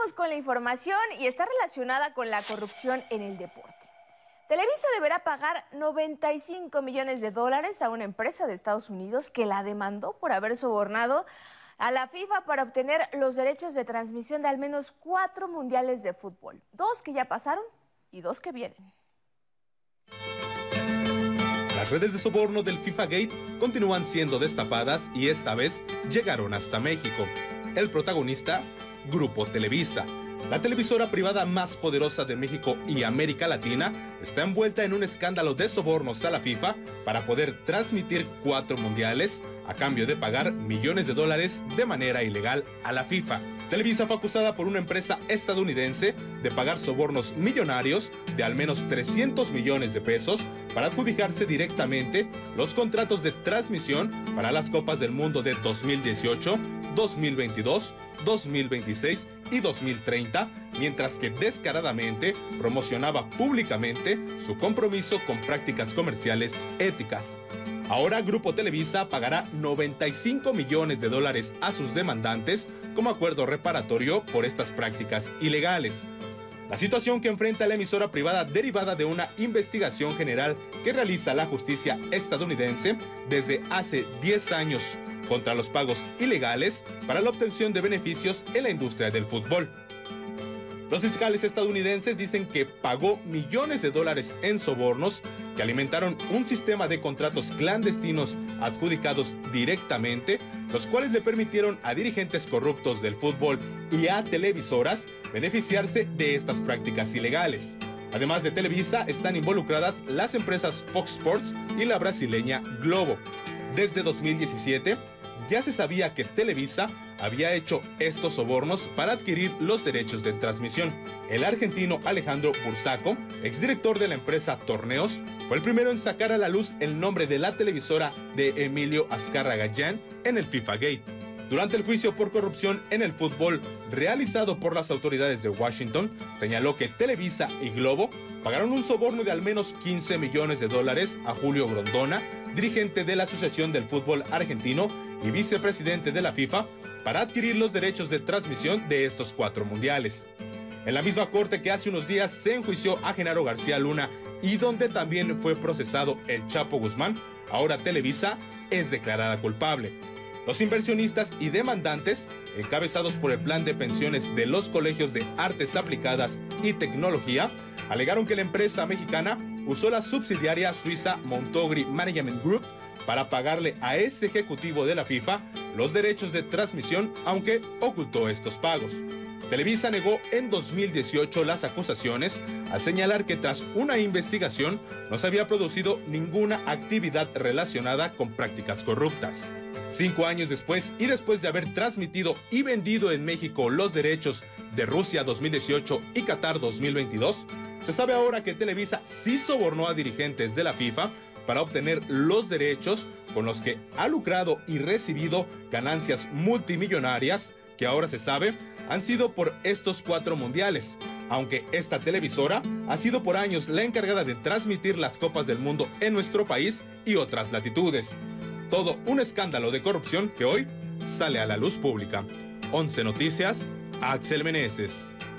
Iniciamos con la información y está relacionada con la corrupción en el deporte. Televisa deberá pagar $95 millones a una empresa de Estados Unidos que la demandó por haber sobornado a la FIFA para obtener los derechos de transmisión de al menos 4 mundiales de fútbol. 2 que ya pasaron y 2 que vienen. Las redes de soborno del FIFA Gate continúan siendo destapadas y esta vez llegaron hasta México. El protagonista, Grupo Televisa. La televisora privada más poderosa de México y América Latina está envuelta en un escándalo de sobornos a la FIFA para poder transmitir 4 mundiales a cambio de pagar millones de dólares de manera ilegal a la FIFA. Televisa fue acusada por una empresa estadounidense de pagar sobornos millonarios de al menos 300 millones de pesos para adjudicarse directamente los contratos de transmisión para las Copas del Mundo de 2018, 2022, 2026 y 2030, mientras que descaradamente promocionaba públicamente su compromiso con prácticas comerciales éticas. Ahora Grupo Televisa pagará $95 millones a sus demandantes como acuerdo reparatorio por estas prácticas ilegales. La situación que enfrenta la emisora privada derivada de una investigación general que realiza la justicia estadounidense desde hace 10 años contra los pagos ilegales para la obtención de beneficios en la industria del fútbol. Los fiscales estadounidenses dicen que pagó millones de dólares en sobornos que alimentaron un sistema de contratos clandestinos adjudicados directamente, los cuales le permitieron a dirigentes corruptos del fútbol y a televisoras beneficiarse de estas prácticas ilegales. Además de Televisa, están involucradas las empresas Fox Sports y la brasileña Globo. Desde 2017, ya se sabía que Televisa había hecho estos sobornos para adquirir los derechos de transmisión. El argentino Alejandro Bursaco, exdirector de la empresa Torneos, fue el primero en sacar a la luz el nombre de la televisora de Emilio Azcárraga Llán en el FIFA Gate. Durante el juicio por corrupción en el fútbol realizado por las autoridades de Washington, señaló que Televisa y Globo pagaron un soborno de al menos $15 millones a Julio Grondona, dirigente de la Asociación del Fútbol Argentino y vicepresidente de la FIFA, para adquirir los derechos de transmisión de estos 4 mundiales. En la misma corte que hace unos días se enjuició a Genaro García Luna y donde también fue procesado el Chapo Guzmán, ahora Televisa es declarada culpable. Los inversionistas y demandantes, encabezados por el Plan de Pensiones de los Colegios de Artes Aplicadas y Tecnología, alegaron que la empresa mexicana usó la subsidiaria suiza Montgomery Management Group para pagarle a ese ejecutivo de la FIFA los derechos de transmisión, aunque ocultó estos pagos. Televisa negó en 2018 las acusaciones al señalar que tras una investigación no se había producido ninguna actividad relacionada con prácticas corruptas. 5 años después y después de haber transmitido y vendido en México los derechos de Rusia 2018 y Qatar 2022, se sabe ahora que Televisa sí sobornó a dirigentes de la FIFA para obtener los derechos con los que ha lucrado y recibido ganancias multimillonarias que ahora se sabe han sido por estos 4 mundiales, aunque esta televisora ha sido por años la encargada de transmitir las Copas del Mundo en nuestro país y otras latitudes. Todo un escándalo de corrupción que hoy sale a la luz pública. 11 Noticias, Axel Meneses.